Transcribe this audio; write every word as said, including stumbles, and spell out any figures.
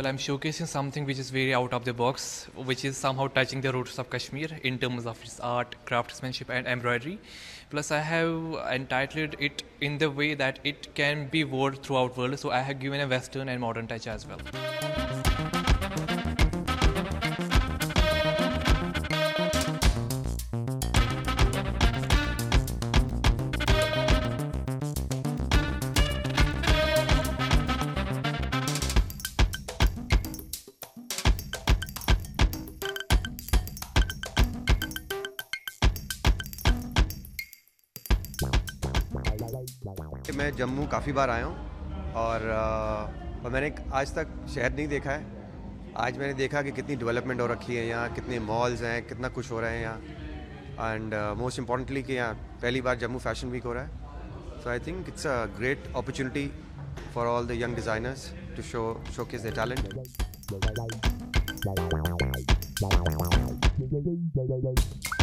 Well, I'm showcasing something which is very out of the box, which is somehow touching the roots of Kashmir in terms of its art, craftsmanship and embroidery. Plus I have entitled it in the way that it can be worn throughout world, so I have given a western and modern touch as well. मैं जम्मू काफ़ी बार आया हूँ और, और मैंने आज तक शहर नहीं देखा है. आज मैंने देखा कि कितनी डेवलपमेंट हो रखी है यहाँ, कितने मॉल्स हैं, कितना कुछ हो रहा है यहाँ. एंड मोस्ट इम्पॉर्टेंटली कि यहाँ पहली बार जम्मू फैशन वीक हो रहा है. So I think it's a great opportunity for all the young designers to show showcase their talent.